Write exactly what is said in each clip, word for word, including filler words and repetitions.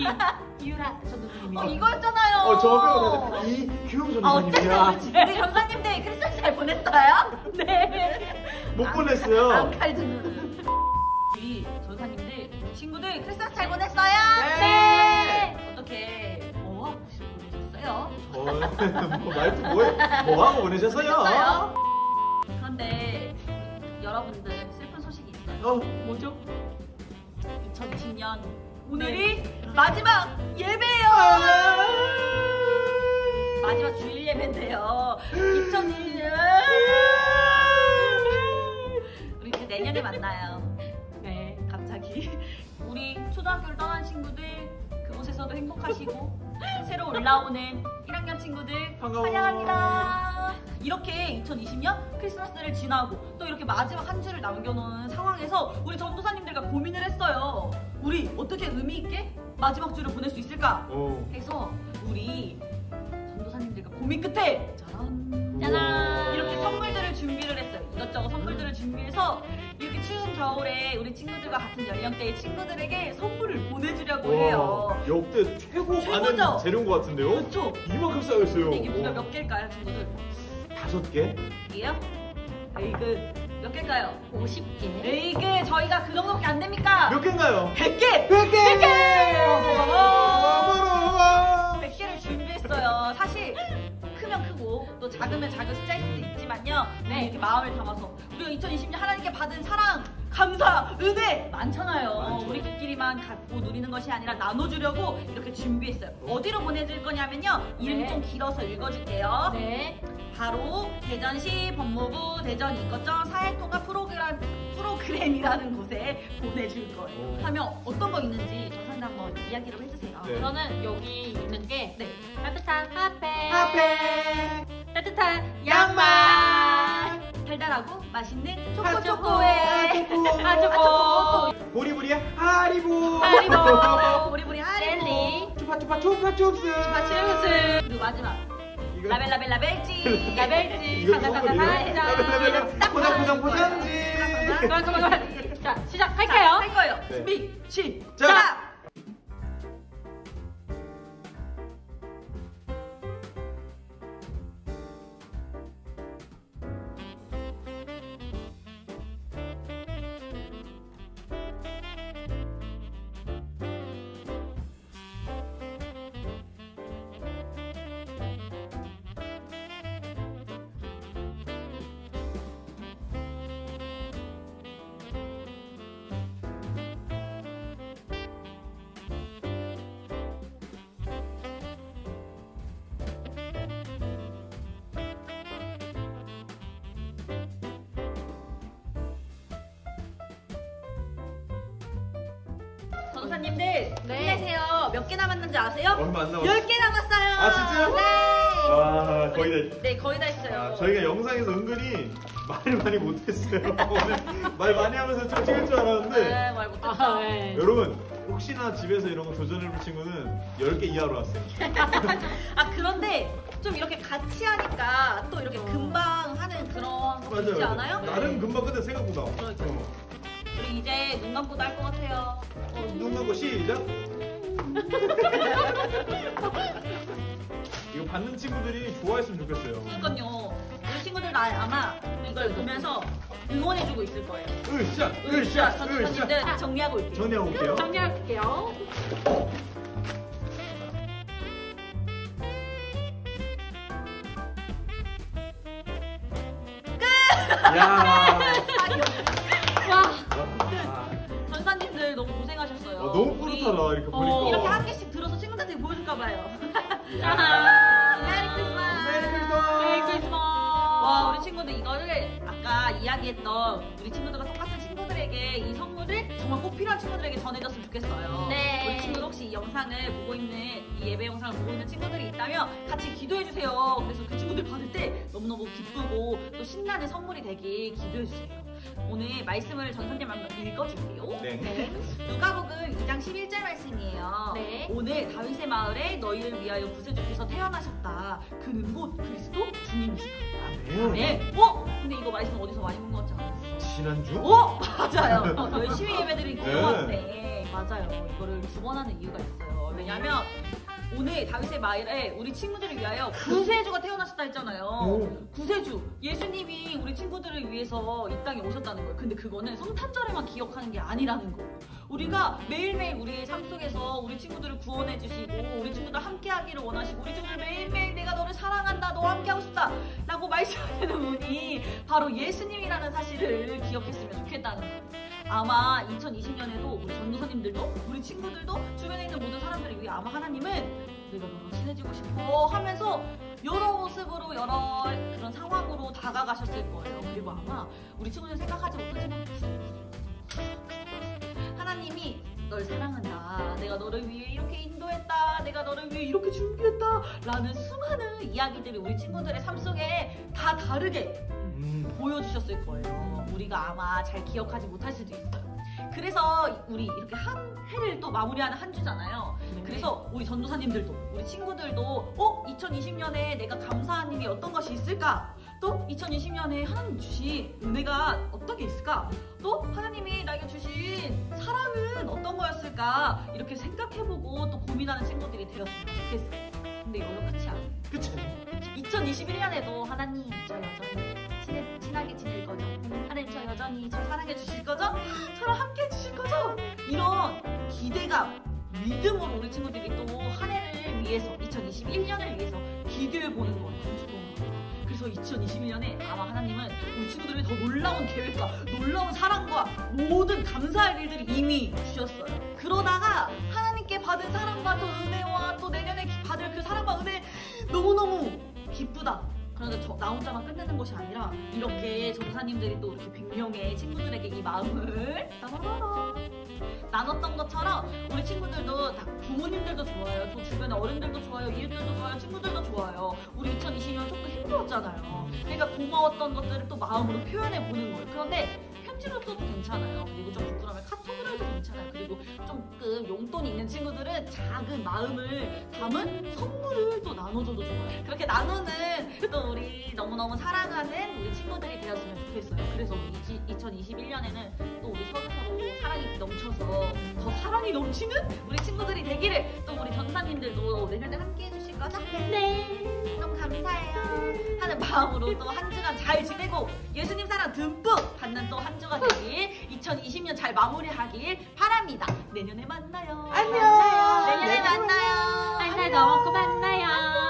유라 전도사님이요. 어 이거였잖아요. 어 저거 이규 아 어쨌든 전도사님이야. 우리 전사님들 크리스마스 잘 보냈어요? 네. 못 보냈어요. 안칼든. 우리 전사님들 친구들 크리스마스 잘 보냈어요? 네. 어떻게 뭐 하고 보내셨어요? 어, 뭐 말투 뭐해? 뭐 하고 보내셨어요? 보냈어요? 그런데 여러분들 슬픈 소식이 있어요. 어 뭐죠? 이천이십 년 오늘이 마지막 예배예요. 마지막 주일 예배인데요. 이천이십 년 우리 이제 내년에 만나요. 네. 갑자기 우리 초등학교를 떠난 친구들 그곳에서도 행복하시고 새로 올라오는 일 학년 친구들 반가워. 환영합니다. 이렇게 이천이십 년 크리스마스를 지나고 또 이렇게 마지막 한 주를 남겨놓은 상황에서 우리 전도사님들과 고민을 했어요. 우리 어떻게 의미 있게 마지막 주를 보낼 수 있을까? 오. 해서 우리 전도사님들과 고민 끝에 짜란 짜란. 이렇게 선물들을 준비를 했어요. 이것저것 선물들을 준비해서 이렇게 추운 겨울에 우리 친구들과 같은 연령대의 친구들에게 선물을 보내주려고 해요. 와, 역대 최고 최고죠? 많은 재료인 것 같은데요? 그렇죠? 이만큼 쌓였어요. 이게 무려 몇 개일까요, 친구들? 다섯 개? 이게요? 에이그 몇 개일까요? 오십 개. 에이그 저희가 그 정도밖에 안 됩니까? 몇 개인가요? 백 개! 백 개! 백 개! 와와와와! 백 개를 준비했어요. 사실 크면 크고 또 작으면 작은 숫자일 수도 있지만요. 네, 이렇게 마음을 담아서 우리가 이천이십 년 하나님께 받은 사랑, 감사, 은혜 많잖아요. 많죠. 우리끼리만 갖고 누리는 것이 아니라 나눠주려고 이렇게 준비했어요. 어디로 보내줄 거냐면요. 이름이 네. 좀 길어서 읽어줄게요. 네. 바로 대전시 법무부 대전 인권청 사회통합 프로그램, 프로그램이라는 곳에 보내줄 거예요. 오. 하면 어떤 거 있는지 전사님 한번 이야기를 해주세요. 네. 저는 여기 있는 게 네. 따뜻한 핫팩, 핫팩! 따뜻한 양말, 양말, 달달하고 맛있는 핫초코. 초코초코에 핫초코, 보리보리의 하리보! 하리보, 보리보리 하리보, 젤리, 추파추파 추파춥스! 마치루스, 그리고 마지막 이거- 라벨라벨 라벨지, 라벨지, 이거 가가가가 선물이에요? 사자. 라벨라벨 포장 포장 포장지! 그만 그만 그만. 자 시작할게요. 할 거예요. 네. 준비 시작. 자! 전도사님들 네. 힘내세요. 몇 개 남았는지 아세요? 얼마 안 남았어요. 열 개 남았어요. 아, 진짜요? 네. 와 거의 다 네, 거의 다 했어요. 아, 저희가 영상에서 은근히 말을 많이 못했어요. 오늘 말 많이 하면서 좀 찍을 줄 알았는데 네, 말 못했다. 아, 네. 여러분 혹시나 집에서 이런 거 도전해볼 친구는 열 개 이하로 왔어요. 아 그런데 좀 이렇게 같이 하니까 또 이렇게 어. 금방 하는 그런 거 있지 맞아요. 않아요? 나름 금방 끝내 생각보다. 그러니까. 어. 우리 이제 눈 감고도 할 것 같아요. 어, 눈 감고 시작. 이거 받는 친구들이 좋아했으면 좋겠어요. 그러니까요. 우리 친구들 나 아마 이걸 보면서 응원해주고 있을 거예요. 으쌰, 으쌰, 으쌰. 전도사님들 정리하고 올게요. 전해하고 올게요. 정리할게요. 야. 와. 와. 전사님들 너무 고생하셨어요. 어, 너무 우리 뿌듯하다 이렇게 보니까. 어, 이렇게 한 개씩 들어서 친구들한테 보여줄까 봐요. 야. 메리 크리스마스. 메리 크리스마스. 메리 크리스마스. 와 우리 친구들 이거를 아까 이야기했던 우리 친구들과 똑같은 친구들에게 이 선물을 정말 꼭 필요한 친구들에게 전해줬으면 좋겠어요. 네. 우리 친구들 혹시 이 영상을 보고 있는 이 예배 영상을 보고 있는 친구들이 있다면 같이 기도해주세요. 그래서 그 친구들 받을 때 너무너무 기쁘고 또 신나는 선물이 되길 기도해주세요. 오늘 말씀을 전사님 한번 읽어줄게요. 네. 누가복음 이 장 십일 절 말씀이에요. 네. 오늘 다윗의 마을에 너희를 위하여 구세주께서 태어나셨다. 그는 곧 그리스도 주님이시다. 아, 네. 네. 어? 근데 이거 말씀 어디서 많이 본 것 같지 않았어요? 지난주? 어? 맞아요. 어, 열심히 예배드린 고등학생. 네. 맞아요. 이거를 두 번 하는 이유가 있어요. 왜냐면 오늘 다윗의 말에 우리 친구들을 위하여 구세주가 태어나셨다 했잖아요. 오. 구세주, 예수님이 우리 친구들을 위해서 이 땅에 오셨다는 거예요. 근데 그거는 성탄절에만 기억하는 게 아니라는 거예요. 우리가 매일매일 우리의 삶 속에서 우리 친구들을 구원해 주시고 우리 친구들 함께 하기를 원하시고 우리 친구들 매일매일 내가 너를 사랑한다, 너와 함께 하고 싶다 라고 말씀하시는 분이 바로 예수님이라는 사실을 기억했으면 좋겠다는 거예요. 아마 이천이십 년에도 우리 전도사님들도 우리 친구들도 주변에 있는 모든 사람들을 위해 아마 하나님은 내가 너랑 친해지고 싶어 하면서 여러 모습으로 여러 그런 상황으로 다가가셨을 거예요. 그리고 아마 우리 친구들 생각하지 못하지만 하나님이 널 사랑한다, 내가 너를 위해 이렇게 인도했다, 내가 너를 위해 이렇게 준비했다 라는 수많은 이야기들이 우리 친구들의 삶 속에 다 다르게 음. 보여주셨을 거예요. 우리가 아마 잘 기억하지 못할 수도 있어요. 그래서 우리 이렇게 한 해를 또 마무리하는 한 주잖아요. 그래서 우리 전도사님들도 우리 친구들도 어? 이천이십 년에 내가 감사한 일이 어떤 것이 있을까? 또 이천이십 년에 하나님 주신 은혜가 어떤 게 있을까? 또 하나님이 나에게 주신 사랑은 어떤 거였을까? 이렇게 생각해보고 또 고민하는 친구들이 되었으면 좋겠어요. 근데 이걸로 끝이 아니에요. 그치? 이천이십일 년에도 하나님 저 여전히 친해, 친하게 지낼 거죠? 하나님 저 여전히 저 사랑해 주실 거죠? 저랑 함께 해 주실 거죠? 이런 기대감, 믿음으로 우리 친구들이 또 한 해를 위해서 이천이십일 년을 위해서 기도해 보는 거예요. 그래서 이천이십일 년에 아마 하나님은 우리 친구들이 더 놀라운 계획과 놀라운 사랑과 모든 감사할 일들이 이미 주셨어요. 그러다가 하나님께 받은 사랑과 또 은혜와 또 내년에 받을 그 사랑과 은혜 너무너무 기쁘다. 그런데 저, 나 혼자만 끝내는 것이 아니라 이렇게 전사님들이 또 이렇게 백 명의 친구들에게 이 마음을 따라라라 나눴던 것처럼 우리 친구들도 다 부모님들도 좋아요. 또 주변에 어른들도 좋아요. 이웃들도 좋아요. 친구들도 좋아요. 우리 이천이십 년 조금 힘들었잖아요. 그러니까 고마웠던 것들을 또 마음으로 표현해 보는 거예요. 그런데 편지로 써도 괜찮아요. 그리고 좀 부끄러우면 카톡으로 해도 괜찮아요. 그리고 조금 용돈이 있는 친구들은 작은 마음을 담은 선물을 또 나눠줘도 좋아요. 그렇게 나누는 또 우리 너무너무 사랑하는 우리 친구들이 되었으면 좋겠어요. 그래서 우리 이천이십일 년에는 또 우리 서로서로 사랑이 넘쳐서 더 사랑이 넘치는 우리 친구들이 되기를 또 우리 전사님들도 내년에 함께 해주실 거죠? 네. 너무 감사해요. 하는 마음으로 또 한 주간 잘 지내고 예수님 사랑 듬뿍 받는 또 한 주가 되길 이천이십 년 잘 마무리하길 바랍니다. 내년에 만나요. 안녕. 내년에 내년에 만나요. 한 살 넘었고 만나요.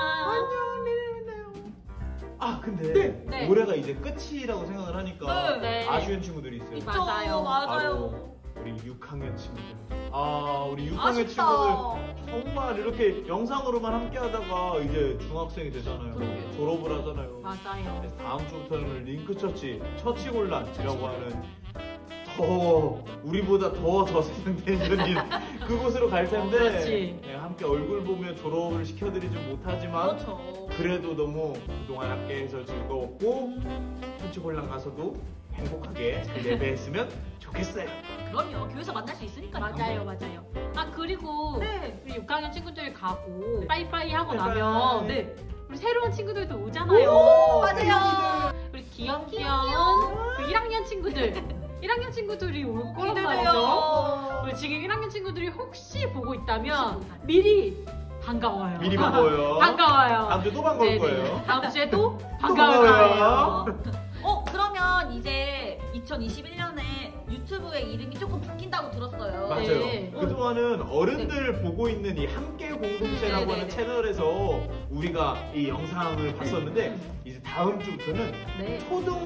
안녕, 내일 만나요. 아, 근데 네. 네. 올해가 이제 끝이라고 생각을 하니까 네. 네. 아쉬운 친구들이 있어요. 이 맞아요. 맞아요. 바로 우리 육 학년 친구들. 아, 우리 육 학년 아쉽다. 친구들 정말 이렇게 영상으로만 함께 하다가 이제 중학생이 되잖아요. 그러게요. 졸업을 하잖아요. 맞아요. 그래서 다음 주부터는 링크 처치, 처치곤란이라고 하는 더 우리보다 더 저 세상 텐션인 그곳으로 갈 텐데 그렇지. 네, 함께 얼굴 보며 졸업을 시켜드리지 못하지만 그렇죠. 그래도 너무 그동안 함께해서 즐거웠고 처치곤란 가서도 행복하게 잘 예배했으면 좋겠어요. 그럼요. 교회에서 만날 수 있으니까요. 맞아요, 맞아요. 아 그리고 네. 우리 육 학년 친구들 가고 빠이빠이 하고 빠이빠이. 나면 네. 우리 새로운 친구들도 오잖아요. 오, 맞아요. 우리 귀염귀염 그 일 학년 친구들, 일 학년 친구들이 올 거란 말이죠. 기대돼요. 우리 지금 일 학년 친구들이 혹시 보고 있다면 미리 반가워요. 미리 반가워요. 반가워요. 다음 주에 또 반가울 네네. 거예요. 다음 주에 또 반가워요. 반가워요. 어, 그러면 이제 이천이십일 년에 유튜브의 이름이 조금 바뀐다고 들었어요. 맞아요. 네. 그동안은 어른들 보고 있는 이 함께 공동체라고 네, 하는 네, 네. 채널에서 우리가 이 영상을 봤었는데 이제 다음 주부터는 네.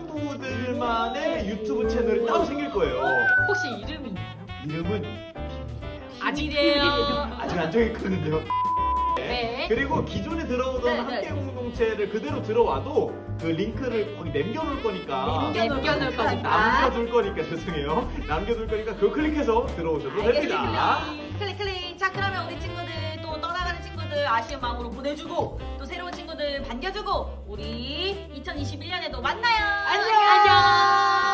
초등부들만의 유튜브 채널이 따로 생길 거예요. 혹시 이름이 있나요? 이름은 아직이래요. 아직 안 정했거든요. 네. 그리고 기존에 들어오던 네, 함께 네. 공동체를 그대로 들어와도 그 링크를 거기 남겨놓을 거니까 남겨놓을 거니까. 남겨둘 거니까 죄송해요. 남겨둘 거니까 그거 클릭해서 들어오셔도 됩니다. 알겠습니다. 클릭 클릭. 자, 그러면 우리 친구들 또 떠나가는 친구들 아쉬운 마음으로 보내주고 또 새로운 친구들 반겨주고 우리 이천이십일 년에도 만나요. 안녕. 안녕.